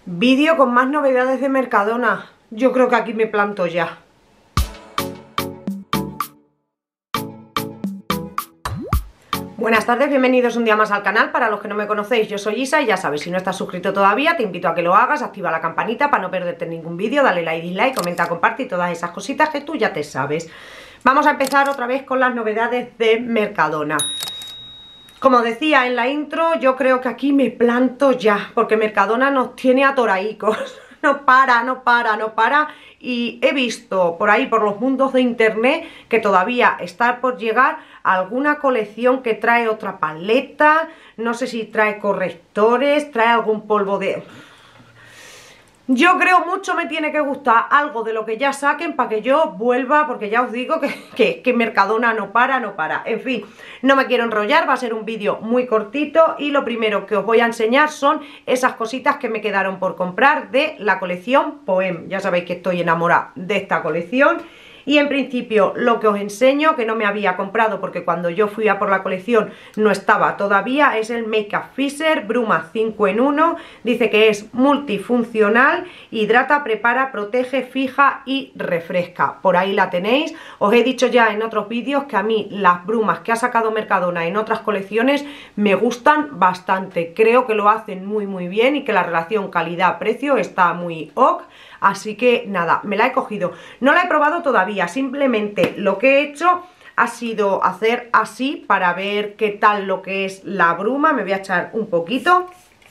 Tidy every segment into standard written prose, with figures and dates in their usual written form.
Vídeo con más novedades de Mercadona. Yo creo que aquí me planto ya. Buenas tardes, bienvenidos un día más al canal. Para los que no me conocéis, yo soy Isa y ya sabes, si no estás suscrito todavía, te invito a que lo hagas, activa la campanita para no perderte ningún vídeo, dale like, dislike, comenta, comparte y todas esas cositas que tú ya te sabes. Vamos a empezar otra vez con las novedades de Mercadona. Como decía en la intro, yo creo que aquí me planto ya, porque Mercadona nos tiene atoraicos. No para. Y he visto por ahí, por los mundos de internet, que todavía está por llegar alguna colección que trae otra paleta. No sé si trae correctores, trae algún polvo de... Yo creo mucho me tiene que gustar algo de lo que ya saquen para que yo vuelva, porque ya os digo que Mercadona no para. En fin, no me quiero enrollar, va a ser un vídeo muy cortito y lo primero que os voy a enseñar son esas cositas que me quedaron por comprar de la colección Poem. Ya sabéis que estoy enamorada de esta colección. Y en principio lo que os enseño, que no me había comprado porque cuando yo fui a por la colección no estaba todavía, es el Make Up Fixer Bruma 5 en 1. Dice que es multifuncional, hidrata, prepara, protege, fija y refresca. Por ahí la tenéis. Os he dicho ya en otros vídeos que a mí las brumas que ha sacado Mercadona en otras colecciones me gustan bastante. Creo que lo hacen muy bien y que la relación calidad-precio está muy ok. Así que nada, me la he cogido. No la he probado todavía, simplemente lo que he hecho ha sido hacer así para ver qué tal lo que es la bruma. Me voy a echar un poquito.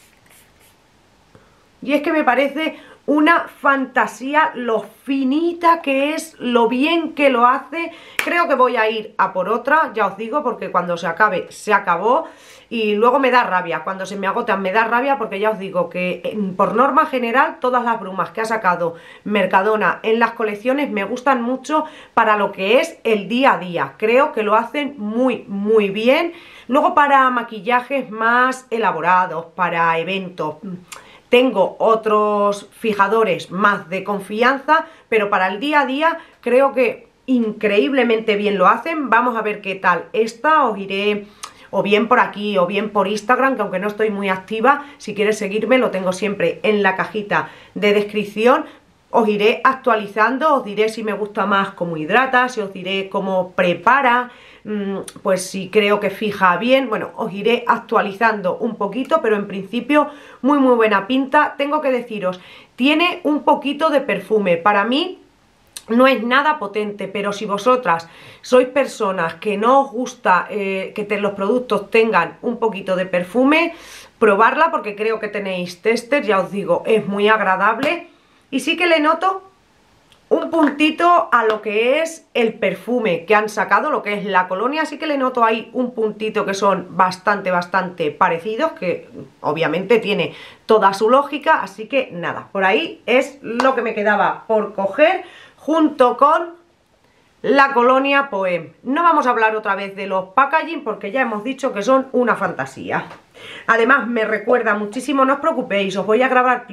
Y es que me parece una fantasía lo finita que es, lo bien que lo hace. Creo que voy a ir a por otra, ya os digo, porque cuando se acabe, se acabó. Y luego me da rabia, cuando se me agotan me da rabia, porque ya os digo que por norma general todas las brumas que ha sacado Mercadona en las colecciones me gustan mucho para lo que es el día a día. Creo que lo hacen muy bien. Luego para maquillajes más elaborados, para eventos... Tengo otros fijadores más de confianza, pero para el día a día creo que increíblemente bien lo hacen. Vamos a ver qué tal esta. Os iré o bien por aquí o bien por Instagram, que aunque no estoy muy activa, si quieres seguirme lo tengo siempre en la cajita de descripción. Os iré actualizando, os diré si me gusta más cómo hidrata, si os diré cómo prepara, pues si creo que fija bien. Bueno, os iré actualizando un poquito, pero en principio muy buena pinta. Tengo que deciros, tiene un poquito de perfume. Para mí no es nada potente, pero si vosotras sois personas que no os gusta que los productos tengan un poquito de perfume, probarla porque creo que tenéis tester, ya os digo, es muy agradable. Y sí que le noto un puntito a lo que es el perfume que han sacado, lo que es la colonia. Sí que le noto ahí un puntito que son bastante parecidos, que obviamente tiene toda su lógica. Así que nada, por ahí es lo que me quedaba por coger junto con la colonia Poem. No vamos a hablar otra vez de los packaging porque ya hemos dicho que son una fantasía. Además me recuerda muchísimo, no os preocupéis, os voy a grabar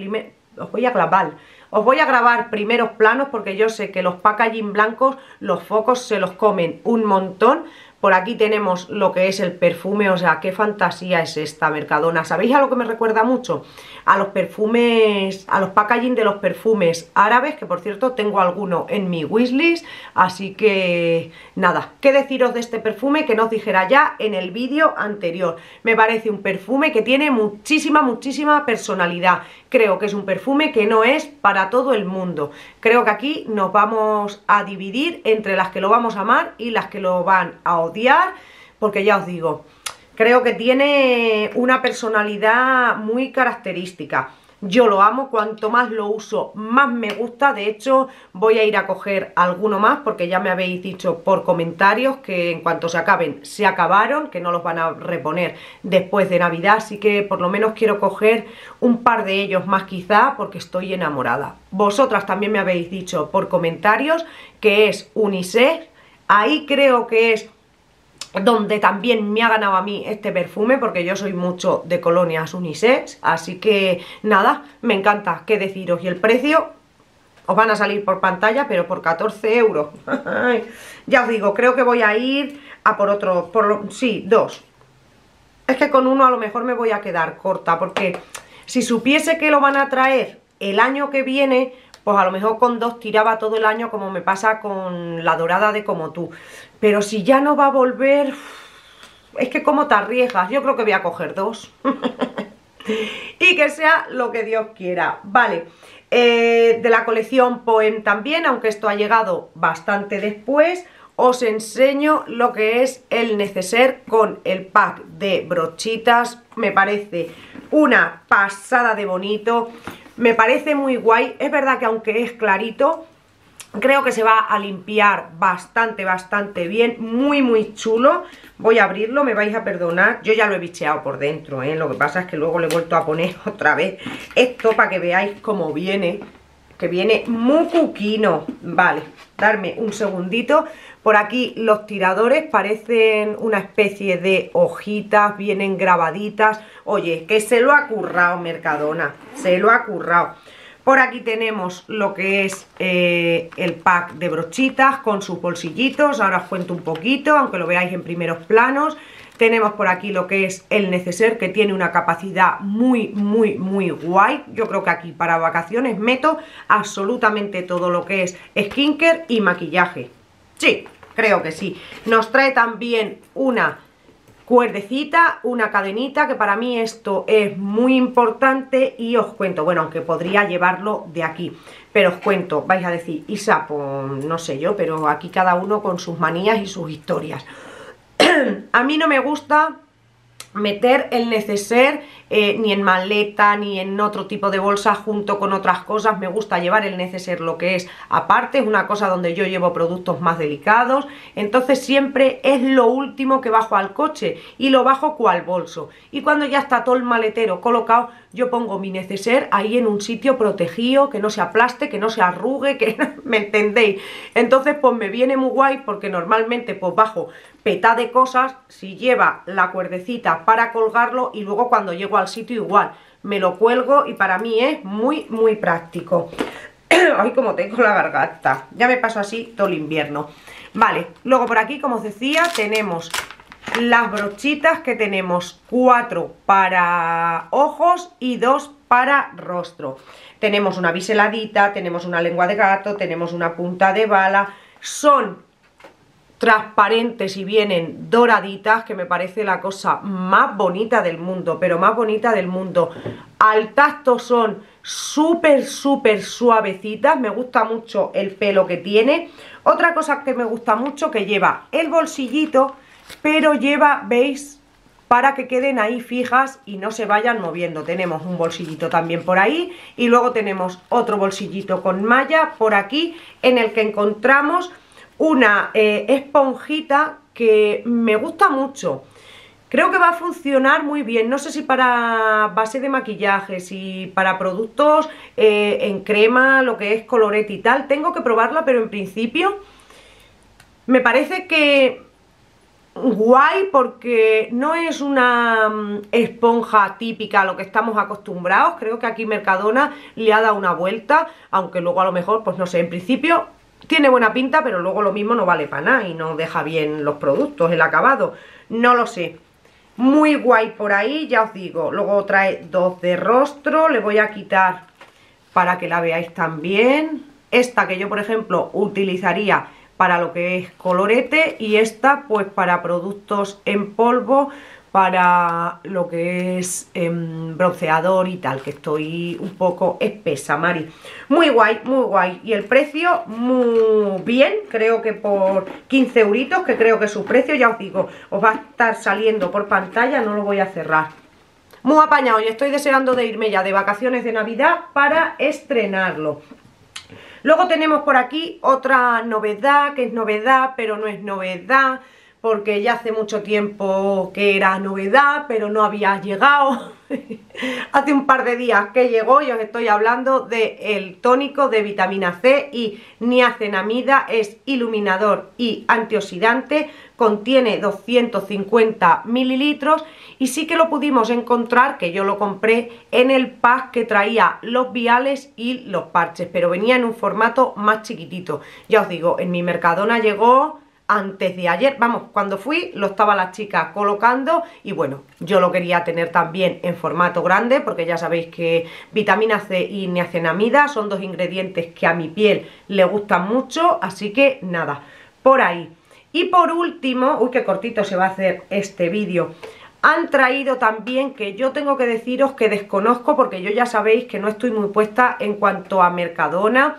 primeros planos porque yo sé que los packaging blancos, los focos se los comen un montón. Por aquí tenemos lo que es el perfume, o sea, qué fantasía es esta Mercadona. ¿Sabéis a lo que me recuerda mucho? A los perfumes, a los packaging de los perfumes árabes, que por cierto tengo alguno en mi wishlist. Así que nada, qué deciros de este perfume que no os dijera ya en el vídeo anterior. Me parece un perfume que tiene muchísima personalidad. Creo que es un perfume que no es para todo el mundo. Creo que aquí nos vamos a dividir entre las que lo vamos a amar y las que lo van a odiar, porque ya os digo, creo que tiene una personalidad muy característica. Yo lo amo, cuanto más lo uso más me gusta. De hecho voy a ir a coger alguno más porque ya me habéis dicho por comentarios que en cuanto se acaben, se acabaron, que no los van a reponer después de Navidad. Así que por lo menos quiero coger un par de ellos más quizá porque estoy enamorada. Vosotras también me habéis dicho por comentarios que es unisex. Ahí creo que es donde también me ha ganado a mí este perfume, porque yo soy mucho de colonias unisex. Así que nada, me encanta, qué deciros. Y el precio os van a salir por pantalla, pero por 14 euros. Ya os digo, creo que voy a ir a por otro, sí, dos. Es que con uno a lo mejor me voy a quedar corta, porque Si supiese que lo van a traer el año que viene, pues a lo mejor con 2 tiraba todo el año, como me pasa con la dorada de Como Tú. Pero si ya no va a volver, es que como te arriesgas. Yo creo que voy a coger 2 y que sea lo que Dios quiera. Vale, de la colección Poem también, aunque esto ha llegado bastante después, os enseño lo que es el neceser con el pack de brochitas. Me parece una pasada de bonito, me parece muy guay. Es verdad que aunque es clarito, creo que se va a limpiar bastante bien, muy chulo. Voy a abrirlo, me vais a perdonar, yo ya lo he bicheado por dentro, lo que pasa es que luego le he vuelto a poner otra vez esto para que veáis cómo viene, que viene muy cuquino. Vale, darme un segundito. Por aquí los tiradores parecen una especie de hojitas, vienen grabaditas. Oye, que se lo ha currado Mercadona, se lo ha currado. Por aquí tenemos lo que es el pack de brochitas con sus bolsillitos. Ahora os cuento un poquito, aunque lo veáis en primeros planos. Tenemos por aquí lo que es el neceser, que tiene una capacidad muy guay. Yo creo que aquí para vacaciones meto absolutamente todo lo que es skincare y maquillaje. Sí, creo que sí. Nos trae también una cuerdecita, una cadenita, que para mí esto es muy importante. Y os cuento, bueno, aunque podría llevarlo de aquí, pero os cuento, vais a decir, Isa, pues no sé yo, pero aquí cada uno con sus manías y sus historias. A mí no me gusta meter el neceser ni en maleta ni en otro tipo de bolsa junto con otras cosas. Me gusta llevar el neceser lo que es aparte, es una cosa donde yo llevo productos más delicados, entonces siempre es lo último que bajo al coche y lo bajo cual bolso. Y cuando ya está todo el maletero colocado, yo pongo mi neceser ahí en un sitio protegido, que no se aplaste, que no se arrugue, que ¿me entendéis? Entonces pues me viene muy guay, porque normalmente pues bajo peta de cosas, si lleva la cuerdecita para colgarlo, y luego cuando llego al sitio igual me lo cuelgo, y para mí es muy práctico. Ay, como tengo la garganta, ya me paso así todo el invierno. Vale, luego por aquí, como os decía, tenemos las brochitas, que tenemos 4 para ojos y 2 para rostro. Tenemos una biseladita, tenemos una lengua de gato, tenemos una punta de bala. Son transparentes y vienen doraditas, que me parece la cosa más bonita del mundo, pero más bonita del mundo. Al tacto son súper suavecitas, me gusta mucho el pelo que tiene. Otra cosa que me gusta mucho, que lleva el bolsillito, pero lleva, ¿veis?, para que queden ahí fijas y no se vayan moviendo. Tenemos un bolsillito también por ahí, y luego tenemos otro bolsillito con malla por aquí, en el que encontramos una esponjita que me gusta mucho. Creo que va a funcionar muy bien. No sé si para base de maquillaje, si para productos en crema, lo que es colorete y tal. Tengo que probarla, pero en principio me parece que guay, porque no es una esponja típica a lo que estamos acostumbrados. Creo que aquí Mercadona le ha dado una vuelta, aunque luego a lo mejor, pues no sé, en principio tiene buena pinta, pero luego lo mismo no vale para nada y no deja bien los productos, el acabado, no lo sé. Muy guay por ahí, ya os digo. Luego trae 2 de rostro, le voy a quitar para que la veáis también. Esta que yo, por ejemplo, utilizaría para lo que es colorete, y esta pues para productos en polvo, para lo que es bronceador y tal, que estoy un poco espesa, Mari. Muy guay, y el precio muy bien, creo que por 15 euritos, que creo que es su precio, ya os digo, os va a estar saliendo por pantalla, no lo voy a cerrar. Muy apañado, y estoy deseando de irme ya de vacaciones de Navidad para estrenarlo. Luego tenemos por aquí otra novedad, que es novedad, pero no es novedad, porque ya hace mucho tiempo que era novedad, pero no había llegado. Hace un par de días que llegó, y os estoy hablando del tónico de vitamina C y niacinamida. Es iluminador y antioxidante, contiene 250 mililitros, y sí que lo pudimos encontrar, que yo lo compré en el pack que traía los viales y los parches, pero venía en un formato más chiquitito. Ya os digo, en mi Mercadona llegó antes de ayer, vamos, cuando fui lo estaba la chica colocando y bueno, yo lo quería tener también en formato grande porque ya sabéis que vitamina C y niacinamida son dos ingredientes que a mi piel le gustan mucho, así que nada, por ahí. Y por último, uy, qué cortito se va a hacer este vídeo, han traído también, que yo tengo que deciros que desconozco porque yo ya sabéis que no estoy muy puesta en cuanto a Mercadona.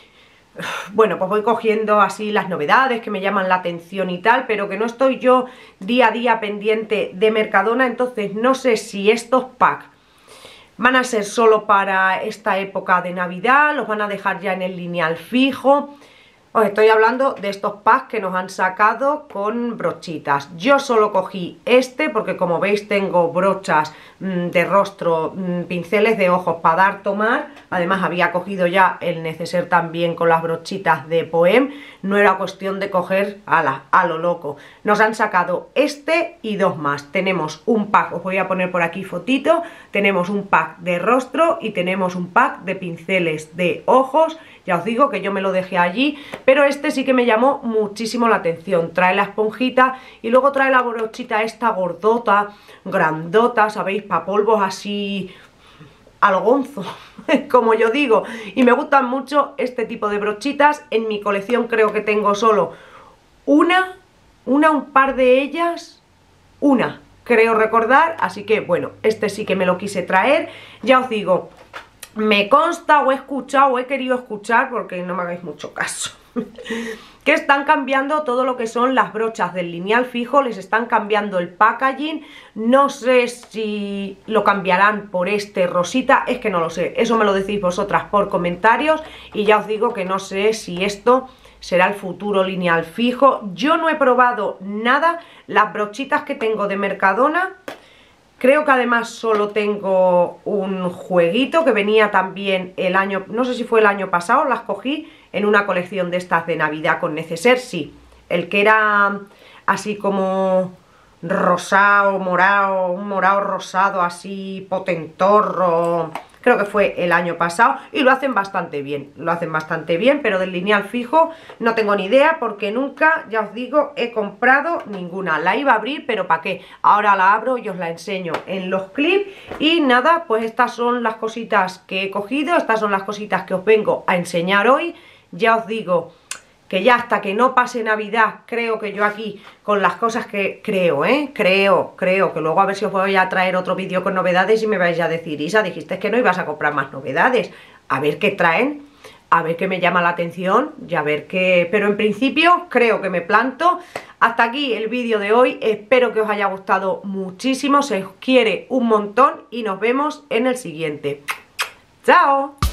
Bueno, pues voy cogiendo así las novedades que me llaman la atención y tal, pero que no estoy yo día a día pendiente de Mercadona, entonces no sé si estos packs van a ser solo para esta época de Navidad, los van a dejar ya en el lineal fijo. Os estoy hablando de estos packs que nos han sacado con brochitas. Yo solo cogí este porque como veis tengo brochas de rostro, pinceles de ojos para dar, tomar. Además había cogido ya el neceser también con las brochitas de Poem. No era cuestión de coger a lo loco. Nos han sacado este y dos más. Tenemos un pack, os voy a poner por aquí fotito. Tenemos un pack de rostro y tenemos un pack de pinceles de ojos. Ya os digo que yo me lo dejé allí, pero este sí que me llamó muchísimo la atención. Trae la esponjita y luego trae la brochita esta gordota, grandota, ¿sabéis? Para polvos así al gonzo, como yo digo. Y me gustan mucho este tipo de brochitas. En mi colección creo que tengo solo un par de ellas, creo recordar. Así que bueno, este sí que me lo quise traer. Ya os digo, me consta o he escuchado o he querido escuchar, porque no me hagáis mucho caso, que están cambiando todo lo que son las brochas del lineal fijo, les están cambiando el packaging. No sé si lo cambiarán por este rosita, es que no lo sé, eso me lo decís vosotras por comentarios. Y ya os digo que no sé si esto será el futuro lineal fijo. Yo no he probado nada, las brochitas que tengo de Mercadona. Creo que además solo tengo un jueguito que venía también el año, no sé si fue el año pasado, las cogí en una colección de estas de Navidad con neceser, sí. El que era así como rosado, morado, un morado rosado así potentorro. Creo que fue el año pasado y lo hacen bastante bien, pero del lineal fijo no tengo ni idea porque nunca, ya os digo, he comprado ninguna. La iba a abrir, pero ¿para qué? Ahora la abro y os la enseño en los clips. Y nada, pues estas son las cositas que he cogido, estas son las cositas que os vengo a enseñar hoy. Ya os digo que ya hasta que no pase Navidad, creo que yo aquí con las cosas que creo, que luego a ver si os voy a traer otro vídeo con novedades y me vais a decir, Isa, dijiste que no ibas a comprar más novedades, a ver qué traen, a ver qué me llama la atención y a ver qué, pero en principio creo que me planto. Hasta aquí el vídeo de hoy, espero que os haya gustado muchísimo, se os quiere un montón y nos vemos en el siguiente. ¡Chao!